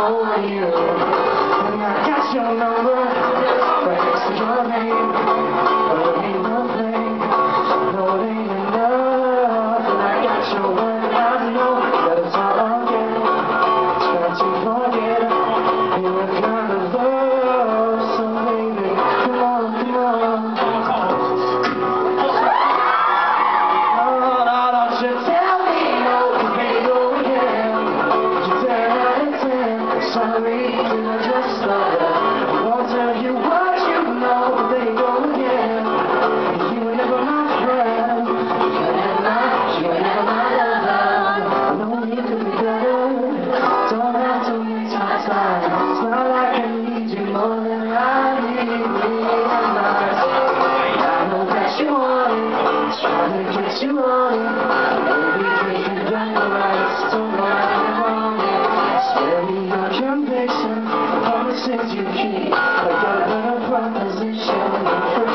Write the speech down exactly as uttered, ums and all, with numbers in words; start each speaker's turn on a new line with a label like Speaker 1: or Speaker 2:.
Speaker 1: for you. And I got your number right next to your name. But it ain't no thing, no it ain't enough. And I got your word, I know that it's all again. Try to forget you were kind of love. So baby, come on, come on. No, no, don't you tell me no, 'cause baby, go again. You ten out of ten. Sorry, did I just stutter? I won't tell you what you know, but baby, go again. You were never my friend. You were never my, you were never my lover. I know you could be better. Don't have to waste my time. It's not like I need you more than I need me. And I, I know that you want it. Trying to get you on it. Baby, treat you done right. Don't mind me wrong. Spare me your conviction. Promises you keep. I got a better proposition.